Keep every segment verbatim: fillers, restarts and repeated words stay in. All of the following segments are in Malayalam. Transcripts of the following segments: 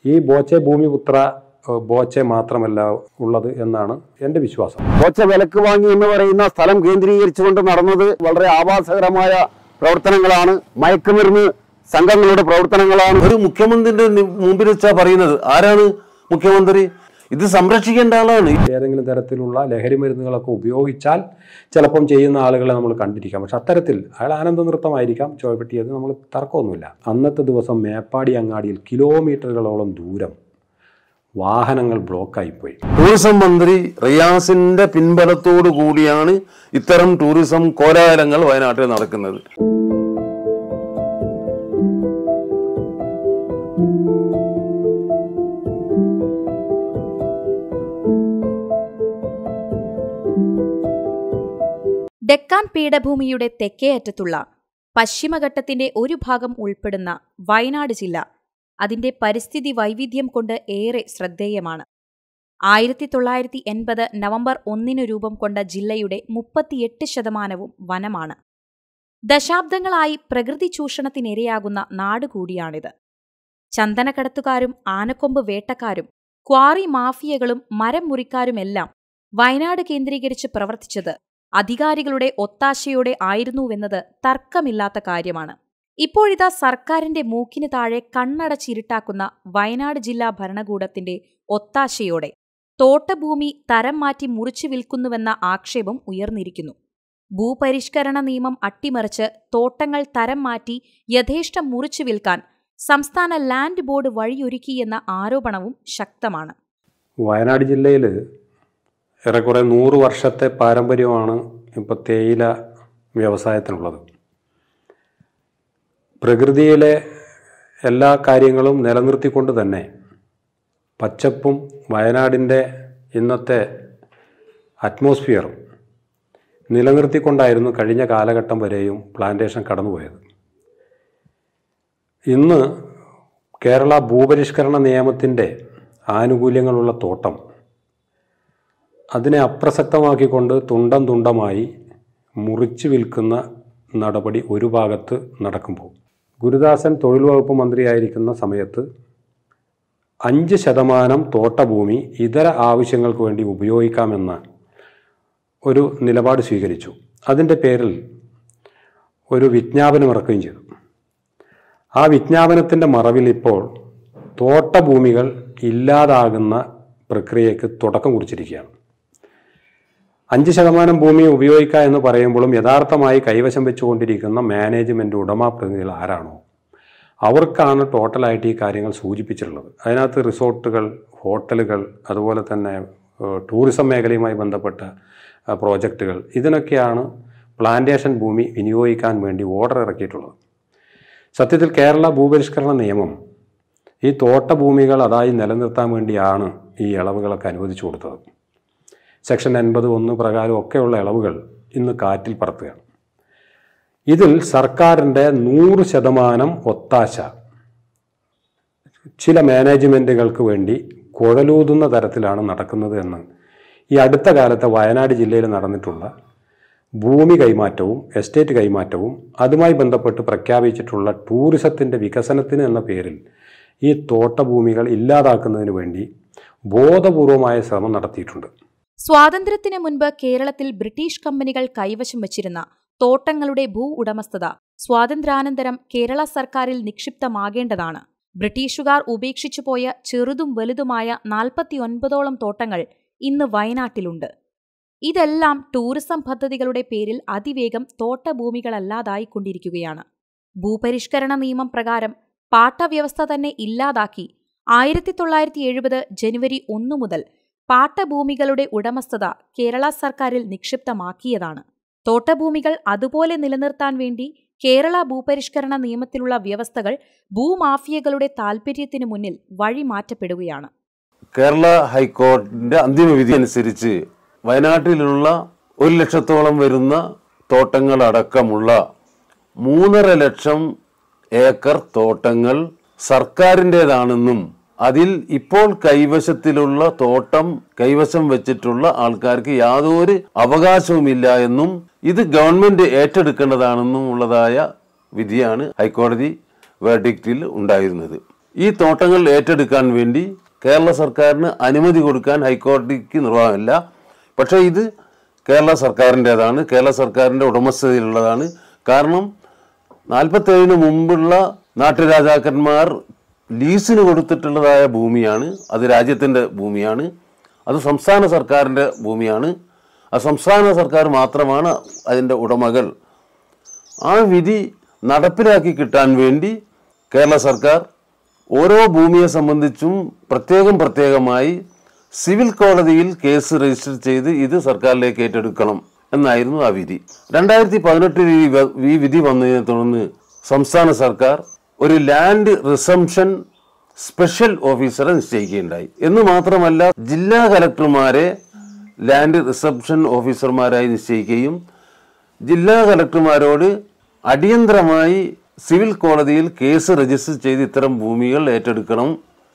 ഈ ബോച്ചെ ഭൂമിപുത്ര ബോച്ചെ മാത്രമല്ല ഉള്ളത് എന്നാണ് എൻ്റെ വിശ്വാസം. ബോച്ചെ വിലക്ക് വാങ്ങി എന്ന് പറയുന്ന സ്ഥലം കേന്ദ്രീകരിച്ചുകൊണ്ട് നടന്നത് വളരെ ആഭാസകരമായ പ്രവർത്തനങ്ങളാണ്, മയക്കുമരുന്ന് സംഘങ്ങളുടെ പ്രവർത്തനങ്ങളാണ്. ഒരു മുഖ്യമന്ത്രിയുടെ മുമ്പിൽ വെച്ചാ പറയുന്നത് ആരാണ് മുഖ്യമന്ത്രി? ഇത് സംരക്ഷിക്കേണ്ട ആളാണ്. ഏതെങ്കിലും തരത്തിലുള്ള ലഹരി മരുന്നുകളൊക്കെ ഉപയോഗിച്ചാൽ ചിലപ്പം ചെയ്യുന്ന ആളുകളെ നമ്മൾ കണ്ടിരിക്കാം. പക്ഷെ അത്തരത്തിൽ അയാൾ ആനന്ദ നൃത്തമായിരിക്കാം ചോയപ്പെട്ടിയത്, നമ്മൾ തർക്കമൊന്നുമില്ല. അന്നത്തെ ദിവസം മേപ്പാടി അങ്ങാടിയിൽ കിലോമീറ്ററുകളോളം ദൂരം വാഹനങ്ങൾ ബ്ലോക്കായിപ്പോയി. ടൂറിസം മന്ത്രി റിയാസിന്റെ പിൻബലത്തോടു കൂടിയാണ് ഇത്തരം ടൂറിസം കോലാഹലങ്ങൾ വയനാട്ടിൽ നടക്കുന്നത്. ഡെക്കാൻ പീഠഭൂമിയുടെ തെക്കേ അറ്റത്തുള്ള പശ്ചിമഘട്ടത്തിന്റെ ഒരു ഭാഗം ഉൾപ്പെടുന്ന വയനാട് ജില്ല അതിന്റെ പരിസ്ഥിതി വൈവിധ്യം കൊണ്ട് ഏറെ ശ്രദ്ധേയമാണ്. ആയിരത്തി തൊള്ളായിരത്തി എൺപത് നവംബർ ഒന്നിന് രൂപം കൊണ്ട ജില്ലയുടെ മുപ്പത്തിയെട്ട് ശതമാനവും വനമാണ്. ദശാബ്ദങ്ങളായി പ്രകൃതി ചൂഷണത്തിനിരയാകുന്ന നാടുകൂടിയാണിത്. ചന്ദനക്കടത്തുകാരും ആനക്കൊമ്പ് വേട്ടക്കാരും ക്വാറി മാഫിയകളും മരം മുറിക്കാരുമെല്ലാം വയനാട് കേന്ദ്രീകരിച്ച് പ്രവർത്തിച്ചത് അധികാരികളുടെ ഒത്താശയോടെ ആയിരുന്നുവെന്നത് തർക്കമില്ലാത്ത കാര്യമാണ്. ഇപ്പോഴിതാ സർക്കാരിന്റെ മൂക്കിന് താഴെ കണ്ണടച്ചിരുട്ടാക്കുന്ന വയനാട് ജില്ലാ ഭരണകൂടത്തിന്റെ ഒത്താശയോടെ തോട്ടഭൂമി തരം മാറ്റി മുറിച്ചു വിൽക്കുന്നുവെന്ന ആക്ഷേപം ഉയർന്നിരിക്കുന്നു. ഭൂപരിഷ്കരണ നിയമം അട്ടിമറിച്ച് തോട്ടങ്ങൾ തരം മാറ്റി യഥേഷ്ടം മുറിച്ചു വിൽക്കാൻ സംസ്ഥാന ലാൻഡ് ബോർഡ് വഴിയൊരുക്കിയെന്ന ആരോപണവും ശക്തമാണ്. വയനാട് ജില്ലയിൽ ഏറെക്കുറെ നൂറ് വർഷത്തെ പാരമ്പര്യമാണ് ഇപ്പോൾ തേയില വ്യവസായത്തിനുള്ളത്. പ്രകൃതിയിലെ എല്ലാ കാര്യങ്ങളും നിലനിർത്തിക്കൊണ്ട് തന്നെ പച്ചപ്പും വയനാടിൻ്റെ ഇന്നത്തെ അറ്റ്മോസ്ഫിയറും നിലനിർത്തിക്കൊണ്ടായിരുന്നു കഴിഞ്ഞ കാലഘട്ടം വരെയും പ്ലാന്റേഷൻ കടന്നുപോയത്. ഇന്ന് കേരള ഭൂപരിഷ്കരണ നിയമത്തിൻ്റെ ആനുകൂല്യങ്ങളുള്ള തോട്ടം അതിനെ അപ്രസക്തമാക്കിക്കൊണ്ട് തുണ്ടം തുണ്ടമായി മുറിച്ചു വിൽക്കുന്ന നടപടി ഒരു ഭാഗത്ത് നടക്കുമ്പോൾ, ഗുരുദാസൻ തൊഴിൽ വകുപ്പ് മന്ത്രിയായിരിക്കുന്ന സമയത്ത് അഞ്ച് ശതമാനം തോട്ടഭൂമി ഇതര ആവശ്യങ്ങൾക്ക് വേണ്ടി ഉപയോഗിക്കാമെന്ന ഒരു നിലപാട് സ്വീകരിച്ചു. അതിൻ്റെ പേരിൽ ഒരു വിജ്ഞാപനം ഇറക്കുകയും ചെയ്തു. ആ വിജ്ഞാപനത്തിൻ്റെ മറവിൽ ഇപ്പോൾ തോട്ടഭൂമികൾ ഇല്ലാതാകുന്ന പ്രക്രിയയ്ക്ക് തുടക്കം കുറിച്ചിരിക്കുകയാണ്. അഞ്ച് ശതമാനം ഭൂമി ഉപയോഗിക്കുക എന്ന് പറയുമ്പോഴും യഥാർത്ഥമായി കൈവശം വെച്ചുകൊണ്ടിരിക്കുന്ന മാനേജ്മെൻറ്റ് ഉടമ പ്രതിനിധികൾ ആരാണോ അവർക്കാണ് ടോട്ടലായിട്ട് ഈ കാര്യങ്ങൾ സൂചിപ്പിച്ചിട്ടുള്ളത്. അതിനകത്ത് റിസോർട്ടുകൾ, ഹോട്ടലുകൾ, അതുപോലെ തന്നെ ടൂറിസം മേഖലയുമായി ബന്ധപ്പെട്ട പ്രോജക്റ്റുകൾ, ഇതിനൊക്കെയാണ് പ്ലാന്റേഷൻ ഭൂമി വിനിയോഗിക്കാൻ വേണ്ടി ഓർഡർ ഇറക്കിയിട്ടുള്ളത്. സത്യത്തിൽ കേരള ഭൂപരിഷ്കരണ നിയമം ഈ തോട്ടഭൂമികൾ അതായി നിലനിർത്താൻ വേണ്ടിയാണ് ഈ ഇളവുകളൊക്കെ അനുവദിച്ചു കൊടുത്തത്. സെക്ഷൻ എൺപത് ഒന്ന് പ്രകാരം ഒക്കെയുള്ള ഇളവുകൾ ഇന്ന് കാറ്റിൽ പറത്തുകയാണ്. ഇതിൽ സർക്കാരിൻ്റെ നൂറ് ശതമാനം ഒത്താശ ചില മാനേജ്മെൻറ്റുകൾക്ക് വേണ്ടി കുഴലൂതുന്ന തരത്തിലാണ് നടക്കുന്നത് എന്ന് ഈ അടുത്ത കാലത്തെ വയനാട് ജില്ലയിൽ നടന്നിട്ടുള്ള ഭൂമി കൈമാറ്റവും എസ്റ്റേറ്റ് കൈമാറ്റവും അതുമായി ബന്ധപ്പെട്ട് പ്രഖ്യാപിച്ചിട്ടുള്ള ടൂറിസത്തിൻ്റെ വികസനത്തിന് എന്ന പേരിൽ ഈ തോട്ടഭൂമികൾ ഇല്ലാതാക്കുന്നതിന് വേണ്ടി ബോധപൂർവമായ ശ്രമം നടത്തിയിട്ടുണ്ട്. സ്വാതന്ത്ര്യത്തിന് മുൻപ് കേരളത്തിൽ ബ്രിട്ടീഷ് കമ്പനികൾ കൈവശം വച്ചിരുന്ന തോട്ടങ്ങളുടെ ഭൂ ഉടമസ്ഥത സ്വാതന്ത്ര്യാനന്തരം കേരള സർക്കാരിൽ നിക്ഷിപ്തമാകേണ്ടതാണ്. ബ്രിട്ടീഷുകാർ ഉപേക്ഷിച്ചുപോയ ചെറുതും വലുതുമായ നാൽപ്പത്തിയൊൻപതോളം തോട്ടങ്ങൾ ഇന്ന് വയനാട്ടിലുണ്ട്. ഇതെല്ലാം ടൂറിസം പദ്ധതികളുടെ പേരിൽ അതിവേഗം തോട്ടഭൂമികളല്ലാതായിക്കൊണ്ടിരിക്കുകയാണ്. ഭൂപരിഷ്കരണ നിയമം പ്രകാരം പാട്ടവ്യവസ്ഥ തന്നെ ഇല്ലാതാക്കി ആയിരത്തി തൊള്ളായിരത്തി എഴുപത് ജനുവരി ഒന്ന് മുതൽ പാട്ടഭൂമികളുടെ ഉടമസ്ഥത കേരള സർക്കാരിൽ നിക്ഷിപ്തമാക്കിയതാണ്. തോട്ടഭൂമികൾ അതുപോലെ നിലനിർത്താൻ വേണ്ടി കേരള ഭൂപരിഷ്കരണ നിയമത്തിലുള്ള വ്യവസ്ഥകൾ ഭൂമാഫിയകളുടെ താൽപര്യത്തിനു മുന്നിൽ വഴിമാറ്റപ്പെടുകയാണ്. കേരള ഹൈക്കോടതിന്റെ അന്തിമ വിധി അനുസരിച്ച് വയനാട്ടിലുള്ള ഒരു ലക്ഷത്തോളം വരുന്ന തോട്ടങ്ങളടക്കമുള്ള മൂന്നര ലക്ഷം ഏക്കർ തോട്ടങ്ങൾ സർക്കാരിൻ്റെതാണെന്നും അതിൽ ഇപ്പോൾ കൈവശത്തിലുള്ള തോട്ടം കൈവശം വെച്ചിട്ടുള്ള ആൾക്കാർക്ക് യാതൊരു അവകാശവുമില്ല എന്നും ഇത് ഗവൺമെന്റ് ഏറ്റെടുക്കേണ്ടതാണെന്നും ഉള്ളതായ വിധിയാണ് ഹൈക്കോടതി വേർഡിക്റ്റിൽ ഉണ്ടായിരുന്നത്. ഈ തോട്ടങ്ങൾ ഏറ്റെടുക്കാൻ വേണ്ടി കേരള സർക്കാരിന് അനുമതി കൊടുക്കാൻ ഹൈക്കോടതിക്ക് നിർവാഹമില്ല. പക്ഷേ ഇത് കേരള സർക്കാരിൻ്റേതാണ്, കേരള സർക്കാരിൻ്റെ ഉടമസ്ഥതയിലുള്ളതാണ്. കാരണം നാൽപ്പത്തേഴിന് മുമ്പുള്ള നാട്ടുരാജാക്കന്മാർ ലീസിന് കൊടുത്തിട്ടുള്ളതായ ഭൂമിയാണ്. അത് രാജ്യത്തിൻ്റെ ഭൂമിയാണ്, അത് സംസ്ഥാന സർക്കാരിൻ്റെ ഭൂമിയാണ്. ആ സംസ്ഥാന സർക്കാർ മാത്രമാണ് അതിൻ്റെ ഉടമകൾ. ആ വിധി നടപ്പിലാക്കി കിട്ടാൻ വേണ്ടി കേരള സർക്കാർ ഓരോ ഭൂമിയെ സംബന്ധിച്ചും പ്രത്യേകം പ്രത്യേകമായി സിവിൽ കോടതിയിൽ കേസ് രജിസ്റ്റർ ചെയ്ത് ഇത് സർക്കാരിലേക്ക് ഏറ്റെടുക്കണം എന്നായിരുന്നു ആ വിധി. രണ്ടായിരത്തി പതിനെട്ടിൽ ഈ വിധി വന്നതിനെ തുടർന്ന് സംസ്ഥാന സർക്കാർ ഒരു ലാൻഡ് റിസംഷൻ സ്പെഷ്യൽ ഓഫീസറെ നിശ്ചയിക്കുകയുണ്ടായി. എന്ന് മാത്രമല്ല, ജില്ലാ കലക്ടർമാരെ ലാൻഡ് റിസംഷൻ ഓഫീസർമാരായി നിശ്ചയിക്കുകയും ജില്ലാ കലക്ടർമാരോട് അടിയന്തരമായി സിവിൽ കോടതിയിൽ കേസ് രജിസ്റ്റർ ചെയ്ത് ഇത്തരം ഭൂമികൾ ഏറ്റെടുക്കണം,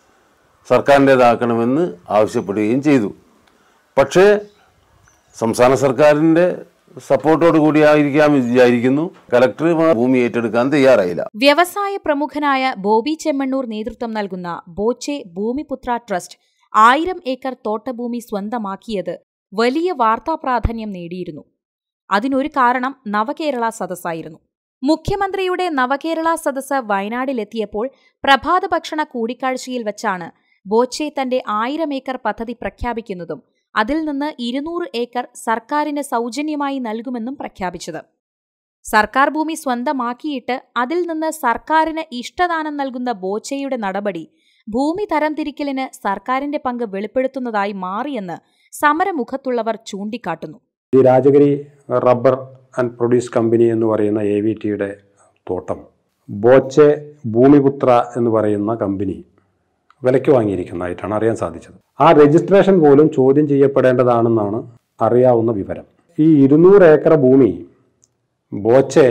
സർക്കാരിൻ്റേതാക്കണമെന്ന് ആവശ്യപ്പെടുകയും ചെയ്തു. പക്ഷേ സംസ്ഥാന സർക്കാരിൻ്റെ സപ്പോർട്ടോട് കൂടി ആയിരിക്കാം വിചാരിക്കുന്നു, കലക്ടർ ഭൂമി ഏറ്റെടുക്കാൻ തയ്യാറായില്ല. വ്യവസായ പ്രമുഖനായ ബോബി ചെമ്മണ്ണൂർ നേതൃത്വം നൽകുന്ന ബോച്ചെ ഭൂമിപുത്ര ട്രസ്റ്റ് ആയിരം ഏക്കർ തോട്ടഭൂമി സ്വന്തമാക്കിയത് വലിയ വാർത്താ പ്രാധാന്യം നേടിയിരുന്നു. അതിനൊരു കാരണം നവകേരള സദസ്സായിരുന്നു. മുഖ്യമന്ത്രിയുടെ നവകേരള സദസ്സ് വയനാട്ടിലെത്തിയപ്പോൾ പ്രഭാത ഭക്ഷണ കൂടിക്കാഴ്ചയിൽ വച്ചാണ് ബോച്ചെ തന്റെ ആയിരം ഏക്കർ പദ്ധതി പ്രഖ്യാപിക്കുന്നതും അതിൽ നിന്ന് ഇരുന്നൂറ് ഏക്കർ സർക്കാരിന് സൗജന്യമായി നൽകുമെന്നും പ്രഖ്യാപിച്ചത്. സർക്കാർ ഭൂമി സ്വന്തമാക്കിയിട്ട് അതിൽ നിന്ന് സർക്കാരിന് ഇഷ്ടദാനം നൽകുന്ന ബോച്ചെയുടെ നടപടി ഭൂമി തരംതിരിക്കലിന് സർക്കാരിന്റെ പങ്ക് വെളിപ്പെടുത്തുന്നതായി മാറിയെന്ന് സമരമുഖത്തുള്ളവർ ചൂണ്ടിക്കാട്ടുന്നു. ഈ Rajagiri rubber and produce company എന്ന് പറയുന്ന എ വി ടിയുടെ തോട്ടം ബോച്ചെ ഭൂമിപുത്ര എന്ന് പറയുന്ന കമ്പനി വിലയ്ക്ക് വാങ്ങിയിരിക്കുന്നതായിട്ടാണ് അറിയാൻ സാധിച്ചത്. ആ രജിസ്ട്രേഷൻ പോലും ചോദ്യം ചെയ്യപ്പെടേണ്ടതാണെന്നാണ് അറിയാവുന്ന വിവരം. ഈ ഇരുന്നൂറ് ഏക്കർ ഭൂമി ബോച്ചെ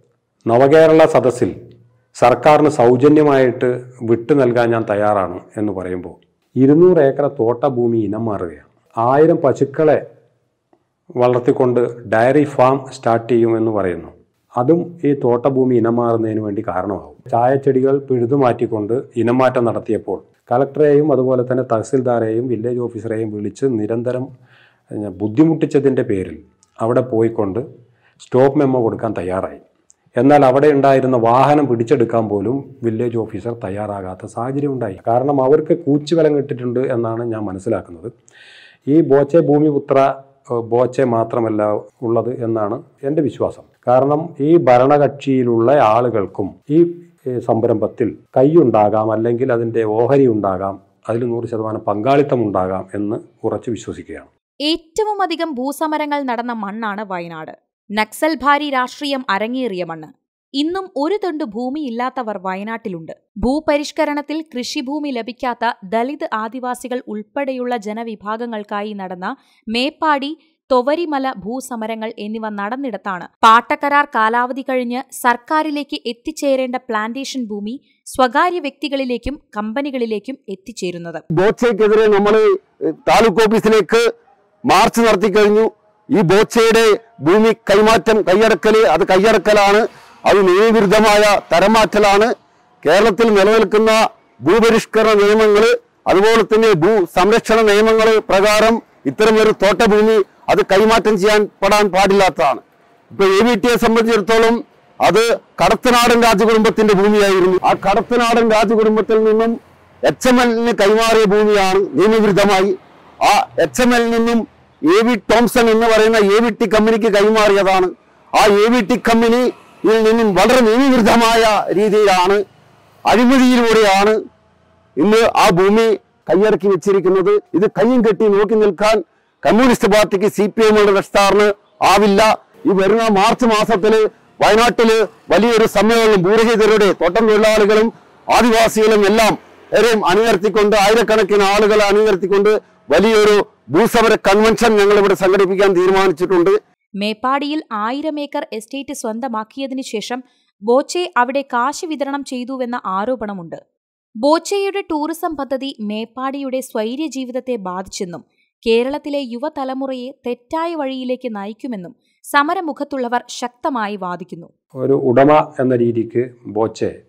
നവകേരള സദസ്സിൽ സർക്കാരിന് സൗജന്യമായിട്ട് വിട്ടു നൽകാൻ ഞാൻ തയ്യാറാണ് എന്ന് പറയുമ്പോൾ ഇരുന്നൂറ് ഏക്കർ തോട്ടഭൂമി ഇനം മാറുകയാണ്. ആയിരം പശുക്കളെ വളർത്തിക്കൊണ്ട് ഡയറി ഫാം സ്റ്റാർട്ട് ചെയ്യുമെന്ന് പറയുന്നു. അതും ഈ തോട്ടഭൂമി ഇനം മാറുന്നതിന് വേണ്ടി കാരണമാകും. ചായച്ചെടികൾ പിഴുതുമാറ്റിക്കൊണ്ട് ഇനംമാറ്റം നടത്തിയപ്പോൾ കളക്ടറെയും അതുപോലെ തന്നെ തഹസിൽദാരെയും വില്ലേജ് ഓഫീസറെയും വിളിച്ച് നിരന്തരം ബുദ്ധിമുട്ടിച്ചതിൻ്റെ പേരിൽ അവിടെ പോയിക്കൊണ്ട് സ്റ്റോപ്പ് മെമ്മോ കൊടുക്കാൻ തയ്യാറായി. എന്നാൽ അവിടെ ഉണ്ടായിരുന്ന വാഹനം പിടിച്ചെടുക്കാൻ പോലും വില്ലേജ് ഓഫീസർ തയ്യാറാകാത്ത സാഹചര്യം ഉണ്ടായി. കാരണം അവർക്ക് കൂച്ചുവിലം കിട്ടിയിട്ടുണ്ട് എന്നാണ് ഞാൻ മനസ്സിലാക്കുന്നത്. ഈ ബോച്ചെ ഭൂമിപുത്ര ബോച്ചെ മാത്രമല്ല ഉള്ളത് എന്നാണ് എൻ്റെ വിശ്വാസം. കാരണം ഈ ഭരണകക്ഷിയിലുള്ള ആളുകൾക്കും ഈ സംരംഭത്തിൽ കൈയുണ്ടാകാം, അല്ലെങ്കിൽ അതിൻ്റെ ഓഹരി ഉണ്ടാകാം, അതിൽ നൂറ് ശതമാനം പങ്കാളിത്തം ഉണ്ടാകാം എന്ന് ഉറച്ചു വിശ്വസിക്കുകയാണ്. ഏറ്റവും അധികം ഭൂസമരങ്ങൾ നടന്ന മണ്ണാണ് വയനാട്. നക്സൽ ഭാരി രാഷ്ട്രീയം അരങ്ങേറിയ മണ്ണ്. ഇന്നും ഒരു തൊണ്ട് ഭൂമിയില്ലാത്തവർ വയനാട്ടിലുണ്ട്. ഭൂപരിഷ്കരണത്തിൽ കൃഷിഭൂമി ലഭിക്കാത്ത ദളിത് ആദിവാസികൾ ഉൾപ്പെടെയുള്ള ജനവിഭാഗങ്ങൾക്കായി നടന്ന മേപ്പാടി, തൊവരിമല ഭൂസമരങ്ങൾ എന്നിവ നടന്നിടത്താണ് പാട്ടക്കരാർ കാലാവധി കഴിഞ്ഞ് സർക്കാരിലേക്ക് എത്തിച്ചേരേണ്ട പ്ലാന്റേഷൻ ഭൂമി സ്വകാര്യ വ്യക്തികളിലേക്കും കമ്പനികളിലേക്കും എത്തിച്ചേരുന്നത്. ബോച്ചയ്ക്കെതിരെ നമ്മൾ താലൂക്ക് ഓഫീസിലേക്ക് മാർച്ച് നടത്തി കഴിഞ്ഞു. ഈ ബോച്ചയുടെ ഭൂമി കൈമാറ്റം കൈയടക്കല് അത് കൈയടക്കലാണ്, അത് നിയമവിരുദ്ധമായ തരംമാറ്റലാണ്. കേരളത്തിൽ നിലനിൽക്കുന്ന ഭൂപരിഷ്കരണ നിയമങ്ങൾ അതുപോലെ തന്നെ ഭൂ സംരക്ഷണ നിയമങ്ങൾ പ്രകാരം ഇത്തരമൊരു തോട്ടഭൂമി അത് കൈമാറ്റം ചെയ്യാൻ പെടാൻ പാടില്ലാത്തതാണ്. ഇപ്പൊ എ വി ടിയെ സംബന്ധിച്ചിടത്തോളം അത് കടത്തനാടൻ രാജകുടുംബത്തിന്റെ ഭൂമിയായിരുന്നു. ആ കടത്തനാടൻ രാജകുടുംബത്തിൽ നിന്നും എച്ച് എം എല്ലിന് കൈമാറിയ ഭൂമിയാണ് നിയമവിരുദ്ധമായി. ആ എച്ച് എം എല്ലിൽ നിന്നും എ വി ടോംസൺ എന്ന് പറയുന്ന എ വി ടി കമ്പനിക്ക് കൈമാറിയതാണ്. ആ എ വി ടി കമ്പനിയിൽ നിന്നും വളരെ നിയമവിരുദ്ധമായ രീതിയിലാണ്, അഴിമതിയിലൂടെയാണ് ഇന്ന് ആ ഭൂമി കൈയടക്കി വെച്ചിരിക്കുന്നത്. ഇത് കയ്യും കെട്ടി നോക്കി നിൽക്കാൻ കമ്മ്യൂണിസ്റ്റ് പാർട്ടിക്ക് സി പി എമ്മുടെ കഷ്ടാറിന് ആവില്ല. ഈ വരുന്ന മാർച്ച് മാസത്തില് വയനാട്ടില് വലിയൊരു സമ്മേളനം ഭൂരഹിതരുടെ തോട്ടം തൊഴിലാളികളും ആദിവാസികളും എല്ലാം ഏറെയും അണിനിരത്തിക്കൊണ്ട് ആയിരക്കണക്കിന് ആളുകളെ അണിനിരത്തിക്കൊണ്ട് വലിയൊരു ഭൂസമര കൺവെൻഷൻ ഞങ്ങൾ ഇവിടെ സംഘടിപ്പിക്കാൻ തീരുമാനിച്ചിട്ടുണ്ട്. മേപ്പാടിയിൽ ആയിരം ഏക്കർ എസ്റ്റേറ്റ് സ്വന്തമാക്കിയതിനു ശേഷം ബോച്ചെ അവിടെ കാശ് വിതരണം ചെയ്തുവെന്ന ആരോപണമുണ്ട്. ബോച്ചെയുടെ ടൂറിസം പദ്ധതി മേപ്പാടിയുടെ സ്വൈര്യ ജീവിതത്തെ ബാധിച്ചെന്നും കേരളത്തിലെ യുവതലമുറയെ തെറ്റായ വഴിയിലേക്ക് നയിക്കുമെന്നും സമരമുഖത്തുള്ളവർ ശക്തമായി വാദിക്കുന്നു. ഒരു ഉടമ എന്ന രീതിക്ക് ബോച്ചെ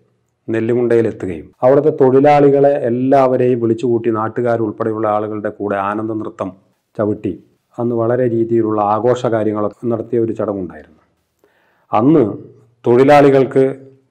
നെല്ലിമുണ്ടയിലെത്തുകയും അവിടുത്തെ തൊഴിലാളികളെ എല്ലാവരെയും വിളിച്ചുകൂട്ടി നാട്ടുകാരുൾപ്പെടെയുള്ള ആളുകളുടെ കൂടെ ആനന്ദ നൃത്തം ചവിട്ടി അന്ന് വളരെ രീതിയിലുള്ള ആഘോഷ കാര്യങ്ങളൊക്കെ നടത്തിയ ഒരു ചടങ്ങുണ്ടായിരുന്നു. അന്ന് തൊഴിലാളികൾക്ക്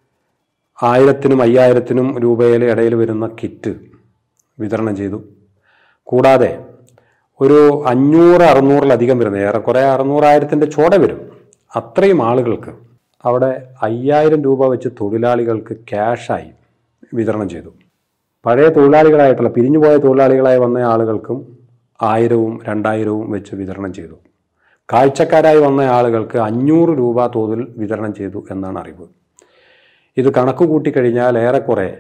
ആയിരത്തിനും അയ്യായിരത്തിനും രൂപയുടെ ഇടയിൽ വരുന്ന കിറ്റ് വിതരണം ചെയ്തു. കൂടാതെ ഒരു അഞ്ഞൂറ് അറുന്നൂറിലധികം വരുന്ന ഏറെക്കുറെ അറുന്നൂറായിരത്തിൻ്റെ ചോട വരും അത്രയും ആളുകൾക്ക് അവിടെ അയ്യായിരം രൂപ വെച്ച് തൊഴിലാളികൾക്ക് ക്യാഷായി വിതരണം ചെയ്തു. പഴയ തൊഴിലാളികളായിട്ടുള്ള പിരിഞ്ഞുപോയ തൊഴിലാളികളായി വന്ന ആളുകൾക്കും ആയിരവും രണ്ടായിരവും വെച്ച് വിതരണം ചെയ്തു. കാഴ്ചക്കാരായി വന്ന ആളുകൾക്ക് അഞ്ഞൂറ് രൂപ തോതിൽ വിതരണം ചെയ്തു എന്നാണ് അറിവ്. ഇത് കണക്ക് കൂട്ടിക്കഴിഞ്ഞാൽ ഏറെക്കുറെ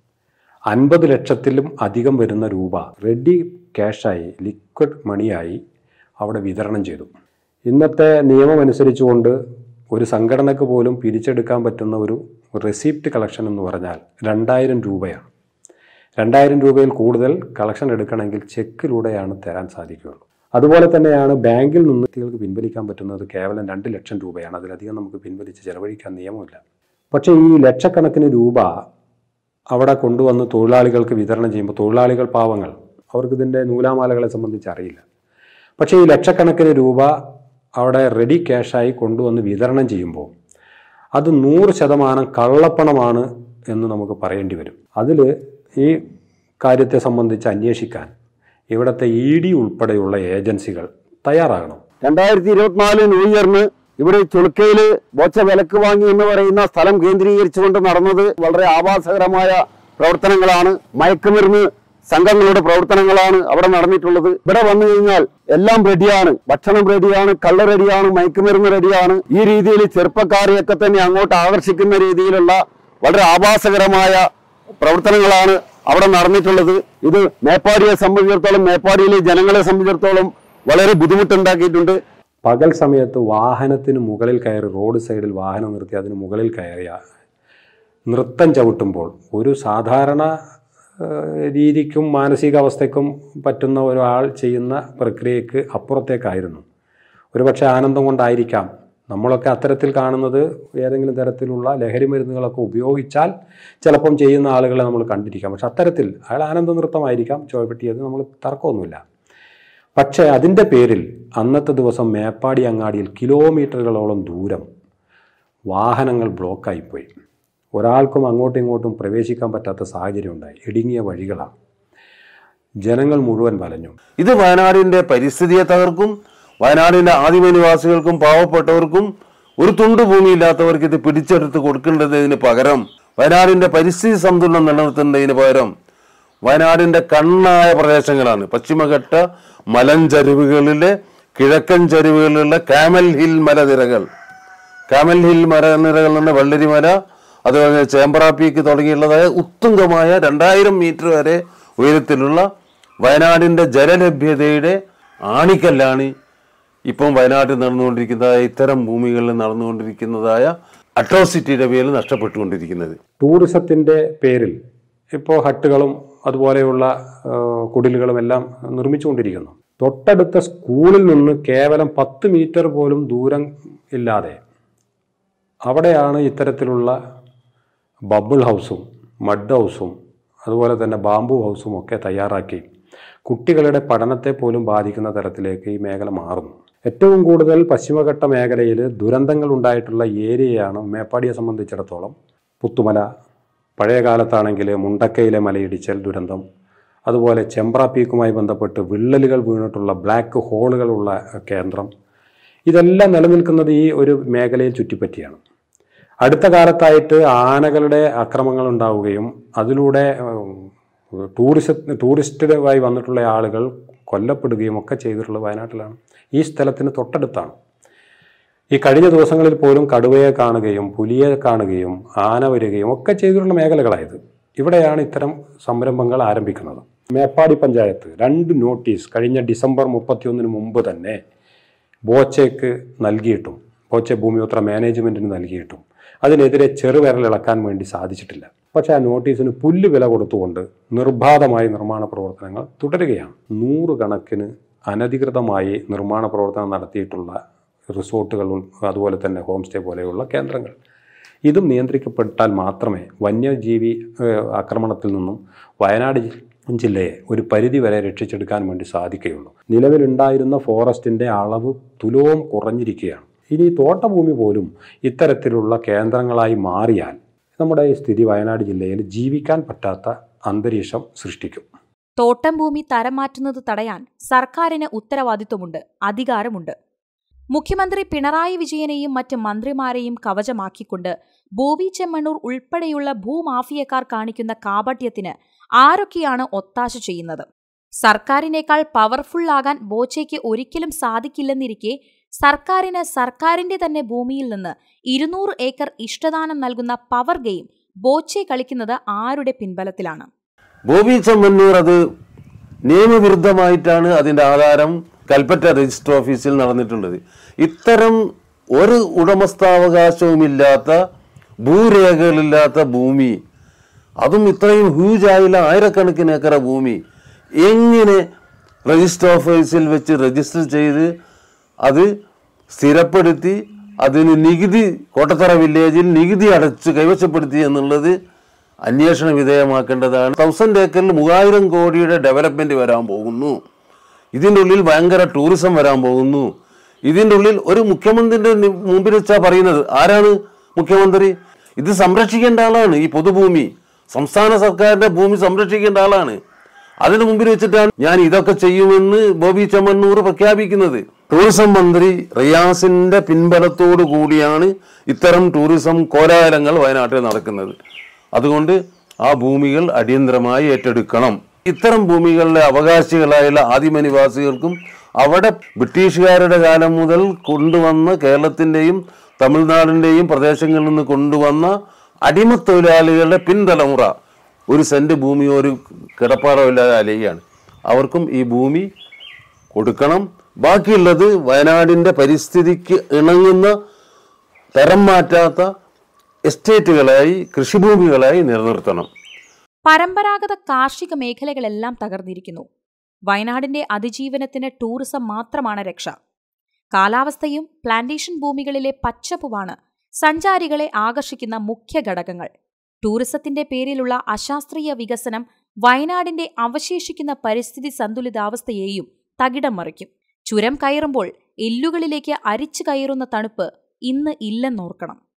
അൻപത് ലക്ഷത്തിലും അധികം വരുന്ന രൂപ റെഡി ക്യാഷായി ലിക്വിഡ് മണിയായി അവിടെ വിതരണം ചെയ്തു. ഇന്നത്തെ നിയമം അനുസരിച്ചുകൊണ്ട് ഒരു സംഘടനയ്ക്ക് പോലും പിരിച്ചെടുക്കാൻ പറ്റുന്ന ഒരു റെസിപ്റ്റ് കളക്ഷൻ എന്ന് പറഞ്ഞാൽ രണ്ടായിരം രൂപയാണ്. രണ്ടായിരം രൂപയിൽ കൂടുതൽ കളക്ഷൻ എടുക്കണമെങ്കിൽ ചെക്കിലൂടെയാണ് തരാൻ സാധിക്കുകയുള്ളൂ. അതുപോലെ തന്നെയാണ് ബാങ്കിൽ നിന്ന് വ്യക്തികൾക്ക് പിൻവലിക്കാൻ പറ്റുന്നത് കേവലം രണ്ട് ലക്ഷം രൂപയാണ്. അതിലധികം നമുക്ക് പിൻവലിച്ച് ചെലവഴിക്കാൻ നിയമമില്ല. പക്ഷേ ഈ ലക്ഷക്കണക്കിന് രൂപ അവിടെ കൊണ്ടുവന്ന് തൊഴിലാളികൾക്ക് വിതരണം ചെയ്യുമ്പോൾ തൊഴിലാളികൾ പാവങ്ങൾ, അവർക്കിതിൻ്റെ നൂലാമാലകളെ സംബന്ധിച്ച് അറിയില്ല. പക്ഷേ ഈ ലക്ഷക്കണക്കിന് രൂപ അവിടെ റെഡി ക്യാഷായി കൊണ്ടുവന്ന് വിതരണം ചെയ്യുമ്പോൾ അത് നൂറ് ശതമാനം കള്ളപ്പണമാണ് എന്ന് നമുക്ക് പറയേണ്ടി വരും. അതിൽ ഈ കാര്യത്തെ സംബന്ധിച്ച് അന്വേഷിക്കാൻ ഇവിടുത്തെ ഇ ഡി ഉൾപ്പെടെയുള്ള ഏജൻസികൾ തയ്യാറാകണം. രണ്ടായിരത്തി ഇരുപത്തിനാല് ന്യൂ ഇയറിന് ഇവിടെ ചുളുക്കയില് ബോച്ച വിലക്ക് വാങ്ങി എന്ന് പറയുന്ന സ്ഥലം കേന്ദ്രീകരിച്ചുകൊണ്ട് നടന്നത് വളരെ ആഭാസകരമായ പ്രവർത്തനങ്ങളാണ്. മയക്കുമരുന്ന് സംഘങ്ങളുടെ പ്രവർത്തനങ്ങളാണ് അവിടെ നടന്നിട്ടുള്ളത്. ഇവിടെ വന്നു കഴിഞ്ഞാൽ എല്ലാം റെഡിയാണ്, ഭക്ഷണം റെഡിയാണ്, കള്ള് റെഡിയാണ്, മയക്കുമരുന്ന് റെഡിയാണ്. ഈ രീതിയിൽ ചെറുപ്പക്കാരെയൊക്കെ തന്നെ അങ്ങോട്ട് ആകർഷിക്കുന്ന രീതിയിലുള്ള വളരെ ആഭാസകരമായ പ്രവർത്തനങ്ങളാണ് അവിടെ നടന്നിട്ടുള്ളത്. ഇത് മേപ്പാടിയെ സംബന്ധിച്ചിടത്തോളം, മേപ്പാടിയിലെ ജനങ്ങളെ സംബന്ധിച്ചിടത്തോളം വളരെ ബുദ്ധിമുട്ടുണ്ടാക്കിയിട്ടുണ്ട്. പകൽ സമയത്ത് വാഹനത്തിന് മുകളിൽ കയറി റോഡ് സൈഡിൽ വാഹനം നിർത്തി അതിന് മുകളിൽ കയറിയ നൃത്തം ചവിട്ടുമ്പോൾ ഒരു സാധാരണ രീതിക്കും മാനസികാവസ്ഥയ്ക്കും പറ്റുന്ന ഒരാൾ ചെയ്യുന്ന പ്രക്രിയക്ക് അപ്പുറത്തേക്കായിരുന്നു. ഒരുപക്ഷെ ആനന്ദം കൊണ്ടായിരിക്കാം നമ്മളൊക്കെ അത്തരത്തിൽ കാണുന്നത്. ഏതെങ്കിലും തരത്തിലുള്ള ലഹരി മരുന്നുകളൊക്കെ ഉപയോഗിച്ചാൽ ചിലപ്പം ചെയ്യുന്ന ആളുകളെ നമ്മൾ കണ്ടിരിക്കാം. പക്ഷെ അത്തരത്തിൽ അയാൾ ആനന്ദ നൃത്തമായിരിക്കാം ചുവപ്പെട്ടിയത്, നമ്മൾ തർക്കമൊന്നുമില്ല. പക്ഷേ അതിൻ്റെ പേരിൽ അന്നത്തെ ദിവസം മേപ്പാടി അങ്ങാടിയിൽ കിലോമീറ്ററുകളോളം ദൂരം വാഹനങ്ങൾ ബ്ലോക്കായിപ്പോയി. ഒരാൾക്കും അങ്ങോട്ടും ഇങ്ങോട്ടും പ്രവേശിക്കാൻ പറ്റാത്ത സാഹചര്യം ഉണ്ടായി. ഇടുങ്ങിയ വഴികളാണ്. ജനങ്ങൾ മുഴുവൻ വലഞ്ഞു. ഇത് വയനാടിൻ്റെ പരിസ്ഥിതിയെ തകർക്കും. വയനാടിൻ്റെ ആദിമനിവാസികൾക്കും പാവപ്പെട്ടവർക്കും ഒരു തുണ്ട് ഭൂമിയില്ലാത്തവർക്ക് ഇത് പിടിച്ചെടുത്ത് കൊടുക്കേണ്ടതിന് പകരം, വയനാടിൻ്റെ പരിസ്ഥിതി സന്തുലനം നിലനിർത്തേണ്ടതിന് പകരം വയനാടിൻ്റെ കണ്ണായ പ്രദേശങ്ങളാണ് പശ്ചിമഘട്ട മലഞ്ചരിവുകളിലെ കിഴക്കൻ ചരിവുകളിലുള്ള കാമൽ ഹിൽ മലനിരകൾ. കാമൽ ഹിൽ മലനിരകൾ എന്ന വെള്ളരിമല, അതുപോലെ ചേമ്പ്ര പീക്ക് തുടങ്ങിയുള്ളതായ ഉത്തുംഗമായ രണ്ടായിരം മീറ്റർ വരെ ഉയരത്തിലുള്ള വയനാടിൻ്റെ ജലലഭ്യതയുടെ ആണിക്കല്ലാണ് ഇപ്പം വയനാട്ടിൽ നടന്നുകൊണ്ടിരിക്കുന്നതായ ഇത്തരം ഭൂമികളിൽ നടന്നുകൊണ്ടിരിക്കുന്നതായ അട്രോസിറ്റിയുടെ പേരിൽ നഷ്ടപ്പെട്ടുകൊണ്ടിരിക്കുന്നത്. ടൂറിസത്തിൻ്റെ പേരിൽ ഇപ്പോൾ ഹട്ടുകളും അതുപോലെയുള്ള കുടിലുകളും എല്ലാം നിർമ്മിച്ചുകൊണ്ടിരിക്കുന്നു. തൊട്ടടുത്ത സ്കൂളിൽ നിന്ന് കേവലം പത്ത് മീറ്റർ പോലും ദൂരം ഇല്ലാതെ അവിടെയാണ് ഇത്തരത്തിലുള്ള ബബിൾ ഹൗസും മഡ് ഹൗസും അതുപോലെ തന്നെ ബാംബു ഹൗസും ഒക്കെ തയ്യാറാക്കി കുട്ടികളുടെ പഠനത്തെ പോലും ബാധിക്കുന്ന തരത്തിലേക്ക് ഈ മേഖല മാറുന്നു. ഏറ്റവും കൂടുതൽ പശ്ചിമഘട്ട മേഖലയിൽ ദുരന്തങ്ങൾ ഉണ്ടായിട്ടുള്ള ഏരിയയാണ് മേപ്പാടിയെ സംബന്ധിച്ചിടത്തോളം പുത്തുമല. പഴയ കാലത്താണെങ്കിൽ മുണ്ടക്കയിലെ മലയിടിച്ചൽ ദുരന്തം, അതുപോലെ ചെമ്പ്ര പീക്കുമായി ബന്ധപ്പെട്ട് വിള്ളലുകൾ വീണിട്ടുള്ള ബ്ലാക്ക് ഹോളുകളുള്ള കേന്ദ്രം, ഇതെല്ലാം നിലനിൽക്കുന്നത് ഈ ഒരു മേഖലയിൽ ചുറ്റിപ്പറ്റിയാണ്. അടുത്ത കാലത്തായിട്ട് ആനകളുടെ ആക്രമങ്ങൾ ഉണ്ടാവുകയും അതിലൂടെ ടൂറിസ്റ്റ് ടൂറിസ്റ്റുമായി വന്നിട്ടുള്ള ആളുകൾ കൊല്ലപ്പെടുകയും ഒക്കെ ചെയ്തിട്ടുള്ളത് വയനാട്ടിലാണ്. ഈ സ്ഥലത്തിന് തൊട്ടടുത്താണ്. ഈ കഴിഞ്ഞ ദിവസങ്ങളിൽ പോലും കടുവയെ കാണുകയും പുലിയെ കാണുകയും ആന വരികയും ഒക്കെ ചെയ്തിട്ടുള്ള മേഖലകളായത്. ഇവിടെയാണ് ഇത്തരം സംരംഭങ്ങൾ ആരംഭിക്കുന്നത്. മേപ്പാടി പഞ്ചായത്ത് രണ്ട് നോട്ടീസ് കഴിഞ്ഞ ഡിസംബർ മുപ്പത്തിയൊന്നിന് മുമ്പ് തന്നെ ബോച്ചയ്ക്ക് നൽകിയിട്ടും ബോച്ചെ ഭൂമിപത്ര മാനേജ്മെൻറ്റിന് നൽകിയിട്ടും അതിനെതിരെ ചെറുവിരലിളക്കാൻ വേണ്ടി സാധിച്ചിട്ടില്ല. പക്ഷേ ആ നോട്ടീസിന് പുല്ല് വില കൊടുത്തുകൊണ്ട് നിർബാധമായി നിർമ്മാണ പ്രവർത്തനങ്ങൾ തുടരുകയാണ്. നൂറുകണക്കിന് അനധികൃതമായി നിർമ്മാണ പ്രവർത്തനം നടത്തിയിട്ടുള്ള റിസോർട്ടുകൾ, അതുപോലെ തന്നെ ഹോം സ്റ്റേ പോലെയുള്ള കേന്ദ്രങ്ങൾ, ഇതും നിയന്ത്രിക്കപ്പെട്ടാൽ മാത്രമേ വന്യജീവി ആക്രമണത്തിൽ നിന്നും വയനാട് ജില്ലയെ ഒരു പരിധി വരെ രക്ഷിച്ചെടുക്കാൻ വേണ്ടി സാധിക്കുകയുള്ളൂ. നിലവിലുണ്ടായിരുന്ന ഫോറസ്റ്റിൻ്റെ അളവ് തുലോം കുറഞ്ഞിരിക്കുകയാണ്. ഇനി തോട്ടഭൂമി പോലും ഇത്തരത്തിലുള്ള കേന്ദ്രങ്ങളായി മാറിയാൽ നമ്മുടെ ഈ സ്ഥിതി വയനാട് ജില്ലയിൽ ജീവിക്കാൻ പറ്റാത്ത അന്തരീക്ഷം സൃഷ്ടിക്കും. തോട്ടം ഭൂമി തരം മാറ്റുന്നത് തടയാൻ സർക്കാരിന് ഉത്തരവാദിത്വമുണ്ട്, അധികാരമുണ്ട്. മുഖ്യമന്ത്രി പിണറായി വിജയനെയും മറ്റ് മന്ത്രിമാരെയും കവചമാക്കിക്കൊണ്ട് ബോബി ചെമ്മണ്ണൂർ ഉൾപ്പെടെയുള്ള ഭൂമാഫിയക്കാർ കാണിക്കുന്ന കാപട്യത്തിന് ആരൊക്കെയാണ് ഒത്താശ ചെയ്യുന്നത്? സർക്കാരിനേക്കാൾ പവർഫുള്ളാകാൻ ബോച്ചയ്ക്ക് ഒരിക്കലും സാധിക്കില്ലെന്നിരിക്കെ സർക്കാരിന് സർക്കാരിന്റെ തന്നെ ഭൂമിയിൽ നിന്ന് ഇരുന്നൂറ് ഏക്കർ ഇഷ്ടദാനം നൽകുന്ന പവർ ഗെയിം ബോച്ചെ കളിക്കുന്നത് ആരുടെ പിൻബലത്തിലാണ്? ബോബി ചെമ്മണ്ണൂർ അത് നിയമവിരുദ്ധമായിട്ടാണ് അതിൻ്റെ ആധാരം കൽപ്പറ്റ രജിസ്റ്റർ ഓഫീസിൽ നടന്നിട്ടുള്ളത്. ഇത്തരം ഒരു ഉടമസ്ഥാവകാശവുമില്ലാത്ത ഭൂരേഖകളില്ലാത്ത ഭൂമി, അതും ഇത്രയും ഹ്യൂജായുള്ള ആയിരക്കണക്കിന് ഏക്കർ ഭൂമി എങ്ങനെ രജിസ്റ്റർ ഓഫീസിൽ വെച്ച് രജിസ്റ്റർ ചെയ്ത് അത് സ്ഥിരപ്പെടുത്തി അതിന് നികുതി കോട്ടത്തറ വില്ലേജിൽ നികുതി അടച്ച് കൈവശപ്പെടുത്തി എന്നുള്ളത് അന്വേഷണ വിധേയമാക്കേണ്ടതാണ്. തൗസൻഡ് ഏക്കറിൽ മൂവായിരം കോടിയുടെ ഡെവലപ്മെന്റ് വരാൻ പോകുന്നു. ഇതിൻ്റെ ഉള്ളിൽ ഭയങ്കര ടൂറിസം വരാൻ പോകുന്നു. ഇതിൻ്റെ ഉള്ളിൽ ഒരു മുഖ്യമന്ത്രിയുടെ മുമ്പിൽ വെച്ചാൽ പറയുന്നത് ആരാണ് മുഖ്യമന്ത്രി? ഇത് സംരക്ഷിക്കേണ്ട ആളാണ്. ഈ പൊതുഭൂമി സംസ്ഥാന സർക്കാരിന്റെ ഭൂമി സംരക്ഷിക്കേണ്ട ആളാണ്. അതിന് മുമ്പിൽ വെച്ചിട്ടാണ് ഞാൻ ഇതൊക്കെ ചെയ്യുമെന്ന് ബോബി ചെമ്മണ്ണൂർ പ്രഖ്യാപിക്കുന്നത്. ടൂറിസം മന്ത്രി റിയാസിന്റെ പിൻബലത്തോടു കൂടിയാണ് ഇത്തരം ടൂറിസം കോലാഹലങ്ങൾ വയനാട്ടിൽ നടക്കുന്നത്. അതുകൊണ്ട് ആ ഭൂമികൾ അടിയന്തരമായി ഏറ്റെടുക്കണം. ഇത്തരം ഭൂമികളിലെ അവകാശികളായുള്ള ആദിമനിവാസികൾക്കും അവിടെ ബ്രിട്ടീഷുകാരുടെ കാലം മുതൽ കൊണ്ടുവന്ന കേരളത്തിൻ്റെയും തമിഴ്നാടിൻ്റെയും പ്രദേശങ്ങളിൽ നിന്ന് കൊണ്ടുവന്ന അടിമത്തൊഴിലാളികളുടെ പിൻതലമുറ ഒരു സെന്റ് ഭൂമിയോ ഒരു കിടപ്പാറോ ഇല്ലാതെ അലയുകയാണ്. അവർക്കും ഈ ഭൂമി കൊടുക്കണം. ബാക്കിയുള്ളത് വയനാടിൻ്റെ പരിസ്ഥിതിക്ക് ഇണങ്ങുന്ന തരം മാറ്റാത്ത എസ്റ്റേറ്റുകളായി കൃഷിഭൂമികളായി നിലനിർത്തണം. പരമ്പരാഗത കാർഷിക മേഖലകളെല്ലാം തകർന്നിരിക്കുന്നു. വയനാടിന്റെ അതിജീവനത്തിന് ടൂറിസം മാത്രമാണ് രക്ഷ. കാലാവസ്ഥയും പ്ലാന്റേഷൻ ഭൂമികളിലെ പച്ചപ്പുമാണ് സഞ്ചാരികളെ ആകർഷിക്കുന്ന മുഖ്യ ഘടകങ്ങൾ. ടൂറിസത്തിന്റെ പേരിലുള്ള അശാസ്ത്രീയ വികസനം വയനാടിന്റെ അവശേഷിക്കുന്ന പരിസ്ഥിതി സന്തുലിതാവസ്ഥയെയും തകിടം മറിക്കും. ചുരം കയറുമ്പോൾ എല്ലുകളിലേക്ക് അരിച്ചു കയറുന്ന തണുപ്പ് ഇന്ന് ഇല്ലെന്നോർക്കണം.